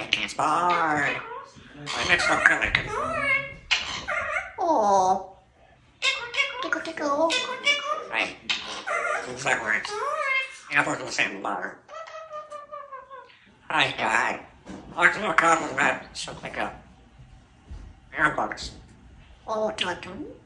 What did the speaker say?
Right, it's bye. My next one coming. Oh. Tickle, tickle. Right. It's that words. Apples will say bar. Hi, guy. There's no problem with that. Something like a airbox. Oh, Tatum.